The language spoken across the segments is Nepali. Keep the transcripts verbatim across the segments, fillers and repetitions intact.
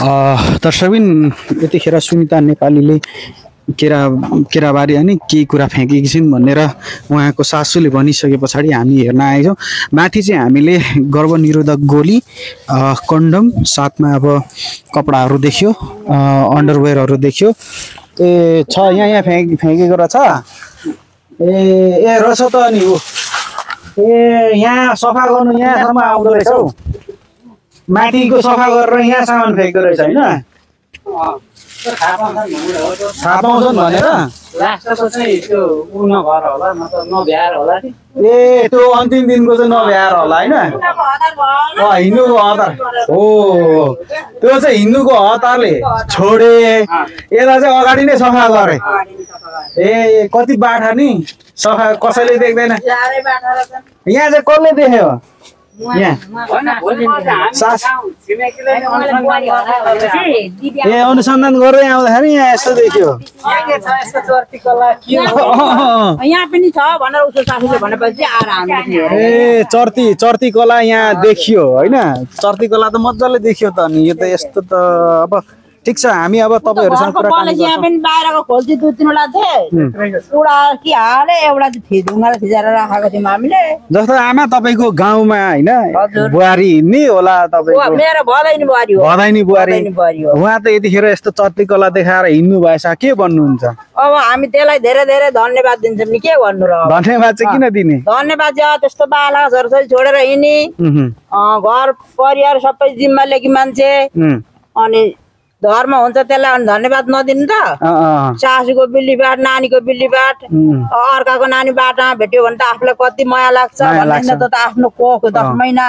दर्शकबिन यतिखेर सुनिता नेपालीले केरा केराबारी अनि केही कुरा फ्याँकेकी छिन् भनेर उहाँको सासूले भनिसके पछाडि हामी हेर्न आएछौँ। माथि चाहिँ हामीले गर्भनिरोधक गोली, कन्डम, साथमा अब कपडाहरू देख्यो, अन्डरवेयरहरू देख्यो। ए छ यहाँ यहाँ फ्याँक फ्याँकेको रहेछ। ए ए रहेछ त अनि हो। ए यहाँ सफा गर्नु यहाँसम्म आउँदो रहेछ हौ। माथिको सफा गरेर यहाँ सामान फ्याँक्दो रहेछ होइन? थाहा पाउँछन् भनेर लास्टको चाहिँ त्यो उ नभएर होला, मतलब नभ्याएर होला नि। ए त्यो अन्तिम दिनको चाहिँ नभ्याएर होला होइन? हिन्दूको हतार हो, त्यो चाहिँ हिन्दूको हतारले छोडे, यता चाहिँ अगाडि नै सफा गरे। ए कति बाठा नि सफा कसैले देख्दैन। यहाँ चाहिँ कसले देख्यो? यहाँ ए अनुसन्धान गर्दै आउँदाखेरि यहाँ यस्तो देखियो। यहाँ पनि छ भनेर उसको सासूले भनेपछि आएर हामी ए चर्ती चर्ती कला यहाँ देखियो होइन? चर्ती कला त मजाले देखियो त। अनि यो त यस्तो त अब ठिक छ, हामी अब तपाईँहरूसँग कुराकानी गर्छौँ। यहाँ पनि बाहिरको खोल्ची दुई तिनवटा थिए, एउटा कि हाले एउटा चाहिँ ढुङ्गाले थिचेर राखेको थियौँ हामीले। जस्तो आमा तपाईँको गाउँमा होइन बुहारी हिँड्ने होला तपाईँको? मेरो भदैनी बुहारी हो। भदैनी बुहारी हो। उहाँ त यतिखेर यस्तो चर्ती कला देखाएर हिँड्नु भएछ, के भन्नुहुन्छ? अब हामी त्यसलाई धेरै धेरै धन्यवाद दिन्छौँ नि, के भन्नु र? धन्यवाद चाहिँ किन दिने? धन्यवाद चाहिँ त्यस्तो बाला छोराछोरी छोडेर हिँड्ने, घर परिवार सबै जिम्मा लिएकी मान्छे, अनि धर्म हुन्छ त्यसलाई अनि धन्यवाद नदिनु त? सासूको बिल्लीबाट, नानीको बिल्लीबाट, अर्काको नानी बाटोमा भेट्यो भने त आफूलाई कति माया लाग्छ। भन्दैन त आफ्नो कोख दस महिना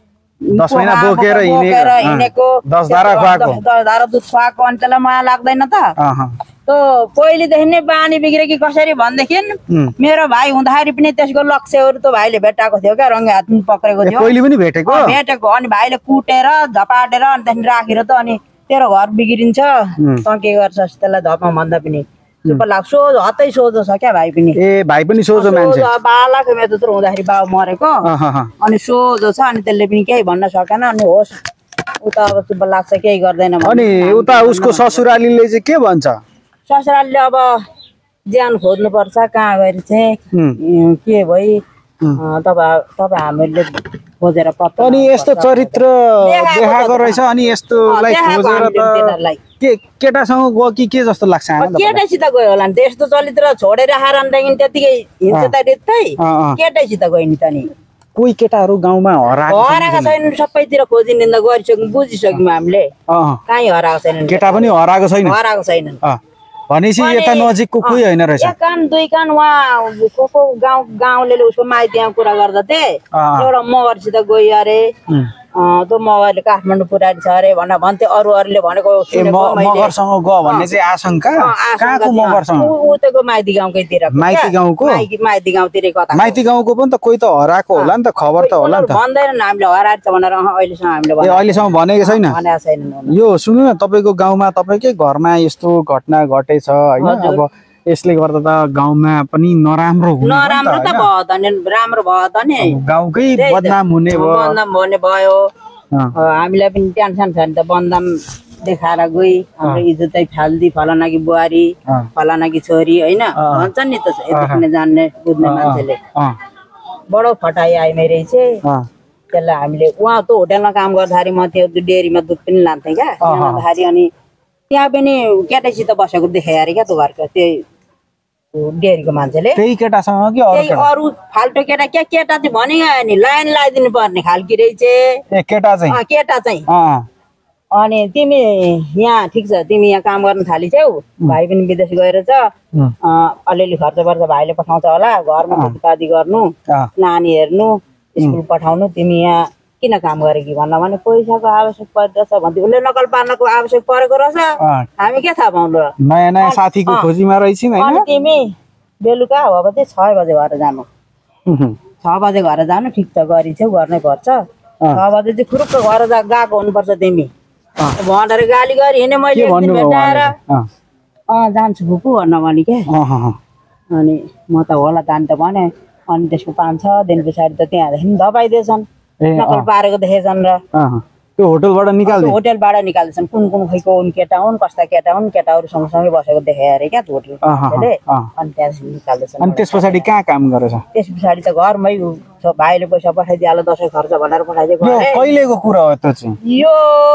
दस महिना बोकेर हिँडेको, दस धारा खुवाएको, दस धारा दुध खुवाएको, अनि त्यसलाई माया लाग्दैन त? त पहिलेदेखि नै बानी बिग्रे कि कसरी भनेदेखि मेरो भाइ हुँदाखेरि पनि त्यसको लक्ष्यहरू त भाइले भेटाएको थियो क्या, रङ्गे हात पक्रेको थियो। पहिले पनि भेटेको भेटेको अनि भाइले कुटेर झपाटेर अनि त्यहाँदेखि राखेर त अनि तेरो घर बिग्रिन्छ त के गर्छस् त्यसलाई धर्म भन्दा पनि चुप लाग्छ। सोझो हतै सोझो छ क्या भाइ पनि। ए भाइ पनि सोझो मान्छे। बालाको मेरो त्यत्रो हुँदाखेरि बाउ मरेको अनि सोझो छ, अनि त्यसले पनि केही भन्न सकेन। अनि होस् उता अब चुप लाग्छ, केही गर्दैन। अनि उता उसको ससुरालीले चाहिँ के भन्छ? ससुरालीले अब ज्यान खोज्नुपर्छ, कहाँ गएर चाहिँ के भई तपाईँ तपाईँ हामीहरूले खोजेर पत्ता। अनि यस्तो चरित्र देखाएको रहेछ, अनि यस्तोलाई खोजेर त के केटासँग गयो कि के जस्तो लाग्छ? केटैसित गयो होला नि, त्यस्तो चरित्र छोडेर आएर अन्तदेखि त्यतिकै हिँड्छ त रित्तै, केटैसित गयो नि त। नि कोही केटाहरू गाउँमा हराएको हराएको छैन, सबैतिर खोजी निन्दा गरिसक्यौँ, बुझिसक्यौँ हामीले, कहीँ हराएको छैन। केटा पनि हराएको छैन? हराएको छैनन्। भनेपछि यता नजिकको कोही होइन रहेछ? एक कान दुई कान उहाँ को को गाउँ गाउँले उसको माइती यहाँ कुरा गर्दा थिए, एउटा मगरसित गयो अरे, त्यो मगरले काठमाडौँ पुर्याएर छ अरे भनेर भन्थे। अरूहरूले भनेको मगरसँग गयो भन्ने चाहिँ आशंका? कहाँको मगरसँग? उतैको माइती गाउँकैतिर, माइती गाउँको? माइती गाउँतिर कता। माइती गाउँको पनि त कोही त हराएको होला नि त, खबर त होला नि त? भन्दैन हामीले हराएर छ भनेर अहिलेसम्म हामीले अहिलेसम्म भनेको छैन। भनेको छैन। यो सुन्नु न, तपाईँको गाउँमा तपाईँकै घरमा यस्तो घटना घटेछ होइन? अब यसले गर्दा त गाउँमा पनि नराम्रो हुनु नराम्रो त भयो त नि, राम्रो भयो त नि, गाउँकै बदनाम हुने भयो, बदनाम हुने भयो। हामीलाई पनि टेन्सन छ नि त, बदनाम देखाएर गई हाम्रो इज्जतै फाल्दी, फलाना कि बुहारी, फलाना कि छोरी होइन भन्छ नि त, यति जान्ने बुझ्ने मान्छेले। बडो फटाइ आयो मेरो चाहिँ, त्यसलाई हामीले उहाँ त्यो होटेलमा काम गर्दाखेरि म त्यो डेरीमा दुध पनि लान्थेँ क्या, लाँदाखेरि अनि त्यहाँ पनि केटैसित बसेको देखाए अरे क्या, त्यो घरको त्यही डेरीको मान्छेले। त्यही केटासँग कि अरू फाल्टो केटा? क्या केटा चाहिँ भने नि लाइन लगाइदिनु पर्ने खालकी रहेछ केटा चाहिँ, केटा चाहिँ। अनि तिमी यहाँ ठिक छ, तिमी यहाँ काम गर्न थालिछौ, भाइ पनि विदेश गएर छ, अलिअलि खर्च पर्छ भाइले पठाउँछ होला, घरमा खेतीपाती गर्नु, नानी हेर्नु, स्कुल पठाउनु, तिमी यहाँ किन काम गरे कि भन्दा भने पैसाको आवश्यक पर्दछ भन्थे। उसले नकल पार्नको आवश्यक परेको रहेछ, हामी के थाहा पाउनु? नयाँ नयाँ साथीको खोजीमा रहेछौँ हैन? तिमी बेलुका हो भने छ बजे घर जानु, छ बजे घर जानु, ठिक छ गरिछौ, गर्नै पर्छ। छ बजे चाहिँ खुरुक्क घर जा गएको हुनुपर्छ तिमी भनेर गाली गरी हिँडे मैले भेटाएर अँ जान्छु फुपू भन्न भने क्या। अनि म त होला जानु त भने, अनि त्यसको पाँच छ दिन पछाडि त त्यहाँदेखि दबाई दिएछन्, नकल पारेको देखेछन् र त्यो होटलबाट निकाल्दै होटलबाट निकाल्दैछन् कुन कुन खैको उन केटा हुन् कस्ता केटा हुन् केटाहरू सँगसँगै बसेको देखाए अरे क्या त्यो होटलले अनि त्यहाँदेखि निकाल्दैछन् अनि त्यस पछाडि कहाँ काम गरेछ त्यस पछाडि त घरमै भाइले पैसा पठाइदिहाल्यो दसैँ खर्च भनेर पठाइदिएको कहिलेको कुरा हो त्यो चाहिँ यो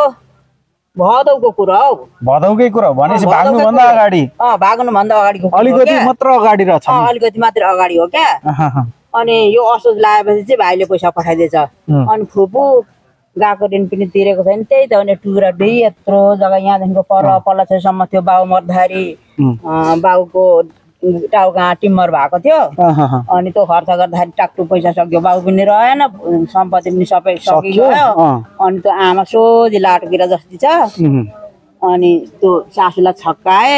भदौको कुरा हो भदौकै कुरा हो भनेपछि भाग्नुभन्दा अगाडि अँ भाग्नुभन्दा अगाडिको अलिकति मात्र अगाडि रहेछ अलिकति मात्र अगाडि हो क्या अनि यो असोज लगाएपछि चाहिँ भाइले पैसा पठाइदिएछ अनि फुपू गएको दिन पनि तिरेको छैन त्यही त भने टुक्रा डुई यत्रो जग्गा यहाँदेखिको पर पल्लाछेउसम्म थियो बाउ मर्दाखेरि बाउको टाउका टिम्बर भएको थियो अनि त्यो खर्च गर्दाखेरि टाकटुक पैसा सक्यो बाउ पनि रहेन सम्पत्ति पनि सबै सकिगयो अनि त्यो आमा सोझी लाटोकिरा जस्तै छ अनि त्यो सासूलाई छक्काए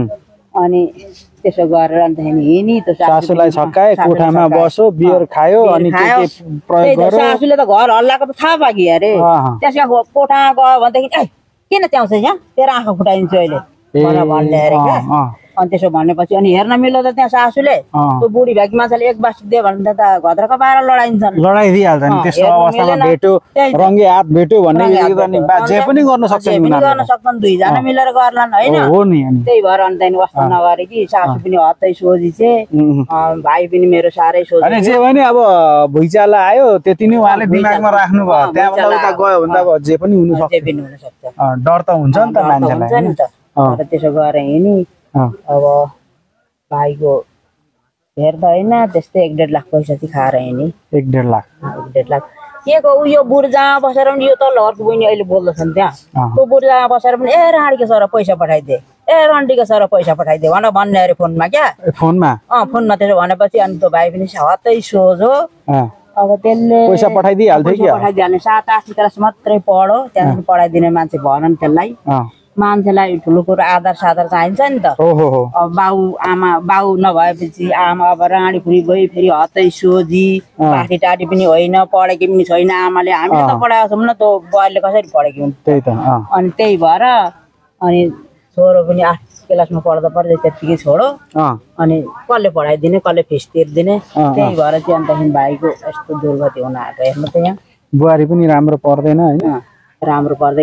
अनि त्यसो गरेर अन्त हिँडी त्यो सासूलाई छक्काए कोठामा बस्यो बियर खायो अनि के के प्रयोग गर्यो सासूले त घर हल्लाको त थाहा पाकी अरे त्यसका कोठा गयो भनेदेखि ए किन त्याउँछ यहाँ तेरो आँखा फुटाइदिन्छु अहिले भनेर भन्ने अरे क्या अनि त्यसो भनेपछि अनि हेर्न मिल्यो त त्यहाँ सासूले त्यो बुढी भ्याकी मान्छेले एक बास दियो भने त घद्रका पाएर लडाइन्छन् लडाइदिइहाल्छ नि त्यस्तो अवस्थामा भेट्यो रङ्गे हात भेट्यो भन्ने जे पनि गर्न सक्छ नि गर्न सक्छन् दुईजना मिलेर गर्लान् हैन हो नि त्यही भएर अनि त्यहाँदेखि वास्ता नगरे कि सासू पनि हत्तै सोझी चाहिँ भाइ पनि मेरो साह्रै सोझी अनि जे भने अब भुइँचालो आयो त्यति नै उहाँले दिमागमा राख्नु भयो त्यहाँबाट उता गयो भन्दा जे पनि हुन सक्छ जे पनि हुन सक्छ डर त हुन्छ नि त मान्छेलाई त्यसो गरेर हिँडी अब भाइको धेर त होइन त्यस्तै एक डेढ लाख पैसा चाहिँ खाएर हिँडी एक डेढ लाख एक डेढ लाख के को उयो बुर्जामा बसेर पनि यो तल्लो घरको बहिनी अहिले बोल्दैछन् त्यहाँ त्यो बुर्जामा बसेर पनि ए राँडीको सर पैसा पठाइदिए ए रन्डीको सर पैसा पठाइदिए भनेर भन्ने अरे फोनमा क्या फोनमा अँ फोनमा त्यसो भनेपछि अनि त्यो भाइ पनि हत्तै सोझ हो अब त्यसले पैसा पठाइदिइहाल्थ्यो कि पठाइदिइहाल्ने सात आठ क्लास मात्रै पढो त्यहाँदेखि पढाइदिने मान्छे भनन् त्यसलाई मान्छेलाई ठुलो कुरो आधार साधार चाहिन्छ नि त अब बाउ आमा बाउ नभएपछि आमा अब राँडी फुरी गई फेरि हतै सोझी पाठी टाटी पनि होइन पढेकी पनि छैन आमाले हामीले त पढाएको छौँ न त्यो बुहारीले कसरी पढेकी हुन् त्यही त अनि त्यही भएर अनि छोरो पनि आठ क्लासमा पढ्दा पढ्दै त्यत्तिकै छोडो अनि कसले पढाइदिने कसले फिस तिर्दिने त्यही भएर चाहिँ अन्तखेरि भाइको यस्तो दुर्गति हुन आएको हेर्नु त यहाँ बुहारी पनि राम्रो पर्दैन होइन राम्रो पर्दै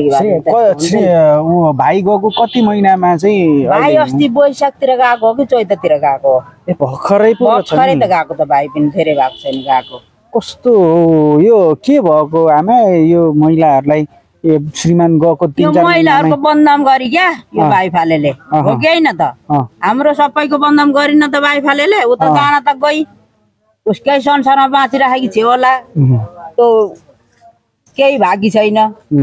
ऊ भाइ गएको कति महिनामा चाहिँ भाइ अस्ति वैशाखतिर गएको हो कि चैततिर गएको ए भर्खरै भर्खरै त गएको त भाइ पनि धेरै भएको छैन गएको कस्तो यो के भएको आमा यो महिलाहरूलाई श्रीमान गएको तीन चार महिलाहरूको बदनाम गरी क्या यो भाइ फालेले हो कि होइन त हाम्रो सबैको बदनाम गरिन त भाइ फालेले ऊ त जान त गई उसकै संसारमा बाँचिराखेकी थियो होला त्यो केही भागी छैन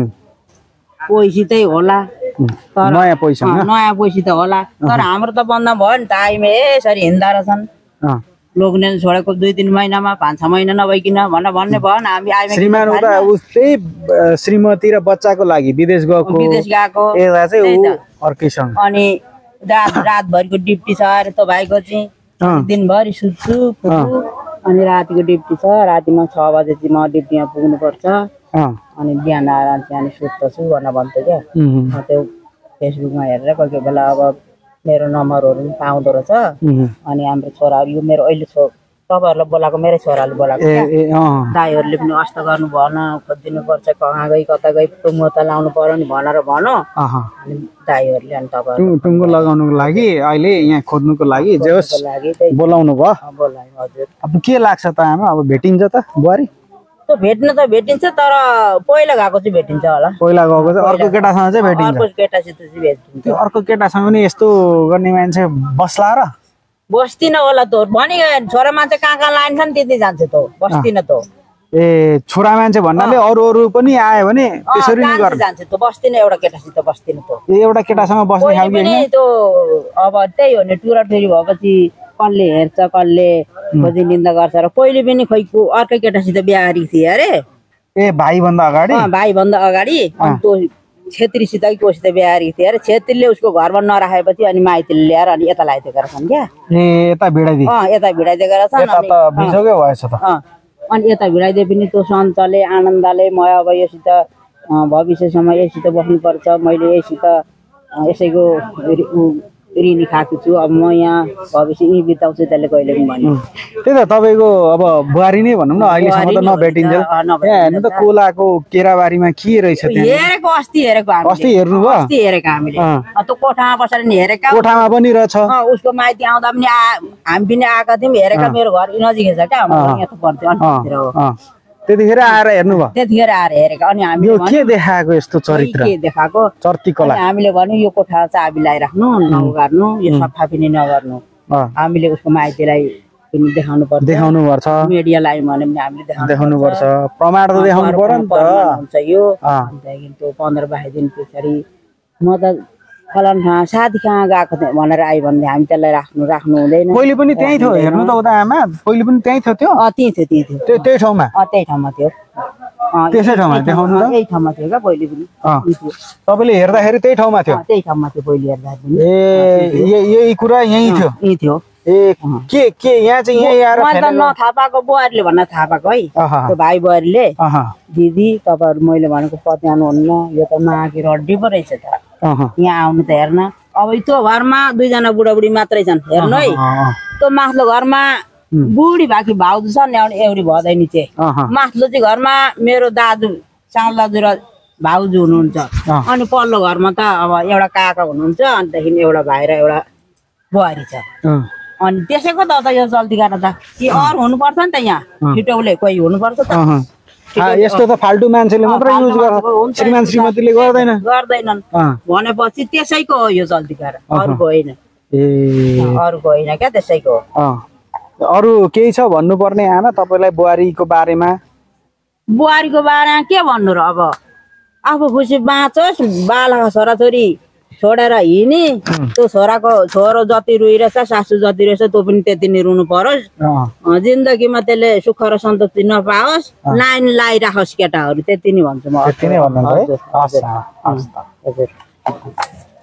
पैसितै होला नयाँ पैसा नयाँ पैसा त होला तर हाम्रो त बदनाम भयो नि त आइमे यसरी हिँड्दा रहेछन् लोग्ने छोडेको दुई तिन महिनामा पाँच छ महिना नभइकन भनेर भन्ने भयो नि हामी आइमे श्रीमान उता उस्तै श्रीमती र बच्चाको लागि विदेश गएको विदेश गएको यता चाहिँ उ अर्कैसँग अनि रात रातभरिको ड्युटी छ अरे त भाइको चाहिँ दिनभरि सुत्छु फुट्छु अनि रातिको ड्युटी छ रातिमा छ बजे चाहिँ म ड्युटीमा पुग्नुपर्छ अनि बिहान आएर त्यहाँ सुत्दछु भनेर भन्थ्यो क्या त्यो फेसबुकमा हेरेर कोही कोही बेला अब मेरो नम्बरहरू पनि पाउँदो रहेछ अनि हाम्रो छोराहरू यो मेरो अहिले छो तपाईँहरूलाई बोलाएको मेरै छोराले बोलाएको दाईहरूले पनि अस्त गर्नु भएन खोजिदिनुपर्छ कहाँ गई कता गई टुङ्गो त लाउनु पर्यो नि भनेर भनौँ अनि दाईहरूले अनि तपाईँहरू टुङ्गो लगाउनुको लागि अहिले यहाँ खोज्नुको लागि जे होस् बोलाउनु भयो बोलायो हजुर अब के लाग्छ त आमा अब भेटिन्छ त बुहारी त्यो भेट्न त भेटिन्छ तर पहिला गएको चाहिँ भेटिन्छ होला पहिला गएको चाहिँ अर्को केटासँग चाहिँ भेटिन्छ अर्को केटासित चाहिँ भेटिन्छ अर्को केटासँग नि यस्तो गर्ने मान्छे बस्ला र बस्दिन होला त भनि छोरा मान्छे कहाँ कहाँ लान्छन् त्यति जान्छ त बस्दिन त ए छोरा मान्छे भन्नाले अरू अरू पनि आयो भने त्यसरी नै गर्छ जान्छ त बस्दिन एउटा केटासित बस्दिन त एउटा केटासँग बस्ने खालको हैन त्यो अब त्यही हो नि टुरा टुरी भएपछि कसले हेर्छ कसले खोजी निन्दा गर्छ र पहिले पनि खोइको अर्कै केटासित बिहा गरेको थिए अरे ए भाइ भन्दा अगाडि भाइ भन्दा अगाडि अनि त्यो छेत्रीसित कोसित बिहा गरेको थिए अरे छेत्रीले उसको घरमा नराखेपछि अनि माइतीले ल्याएर अनि यता ल्याइदिएका रहेछन् क्या ए यता भिडाइदिए अँ यता भिडाइदिएका रहेछन् अनि यता भिडाइदिए पनि त्यो सञ्चले आनन्दले म अब योसित भविष्यसम्म यसित बस्नुपर्छ मैले यसित यसैको ऋणी खाएको छु अब म यहाँ भविष्य यहीँ बिताउँछु त्यसले कहिले पनि भन्यो त्यही त तपाईँको अब बुहारी नै भनौँ न अहिलेसम्म त नभेटिन्छ यहाँ हेर्नु त कोलाको केराबारीमा के रहेछ त्यहाँ हेरेको अस्ति हेरेको हामीले अस्ति हेर्नु भयो अस्ति हेरेको हामीले त्यो कोठामा बसेर नि हेरेका कोठामा पनि रहेछ उसको माइती आउँदा पनि हामी पनि आएका थियौँ हेरेका मेरो घर नजिकै छ क्या हाम्रो यहाँ त पर्थ्यो अन्तिर हो त्यतिखेर आएर हेर्नु भयो त्यतिखेर आएर हेरेका अनि हामीले के देखाएको यस्तो चरित्र के देखाएको चर्तीकला हामीले भन्यो यो कोठा चाबी लगाइराख्नु नगर्नु यो सफा पनि नगर्नु हामीले उसको माइतीलाई पनि देखाउनु पर्छ देखाउनु पर्छ मिडियालाई भने पनि हामीले देखाउनु पर्छ प्रमाण त देखाउनु पर्यो नि त हुन्छ यो त्यहाँदेखि त्यो पन्ध्र बाइस दिन पछाडि म त फलान साथी कहाँ गएको थिएँ भनेर आयो भने हामी त्यसलाई राख्नु राख्नु हुँदैन पहिले पनि त्यही थियो हेर्नु त उता आमा पहिले पनि त्यही थियो त्यो त्यही थियो त्यही थियो त्यही ठाउँमा त्यही ठाउँमा थियो त्यसै ठाउँमा देखाउनु त त्यही ठाउँमा थियो क्या पहिले पनि तपाईँले हेर्दाखेरि त्यही ठाउँमा थियो त्यही ठाउँमा थियो पहिले हेर्दाखेरि ए यही कुरा यही थियो यही थियो ए के के यहाँ चाहिँ यही आएर त नथाहा पाएको बुहारीले भन्न थाहा पाएको है त्यो भाइ बुहारीले दिदी तपाईँहरू मैले भनेको पत्याउनुहुन्न यो त माघे रड्डी पो रहेछ त यहाँ आउनु त हेर्न अब त्यो घरमा दुईजना बुढाबुढी मात्रै छन् हेर्नु है त्यो माथिल्लो घरमा बुढी बाँकी भाउजू छ नि एउटी भदैनी चाहिँ माथिल्लो चाहिँ घरमा मेरो दाजु साल दाजु र भाउजू हुनुहुन्छ अनि पल्लो घरमा त अब एउटा काका हुनुहुन्छ अनि त्यहाँदेखि एउटा भाइ र एउटा बुहारी छ अनि त्यसैको त यो चल्ती गरेर त कि अरू हुनुपर्छ नि त यहाँ छिटौले कोही हुनुपर्छ त यस्तो त फाल्टु मान्छेले मात्र युज गर्छ श्रीमान श्रीमतीले गर्दैन गर्दैनन् भनेपछि त्यसैको हो यो चल्ती गरेर अरूको होइन ए अरूको होइन क्या त्यसैको अरू केही छ भन्नुपर्ने आमा तपाईँलाई बुहारीको बारेमा बुहारीको बारेमा के भन्नु र अब आफू खुसी बाँचोस् बालक छोराछोरी छोडेर हिँडी त्यो छोराको छोरो जति रुइरहेछ सासू जति रहेछ त्यो पनि त्यति नै रुनु परोस् जिन्दगीमा त्यसले सुख र सन्तुष्टि नपाओस् लाइन लगाइराखोस् केटाहरू त्यति नै भन्छु म त्यति नै भन्नु है हजुर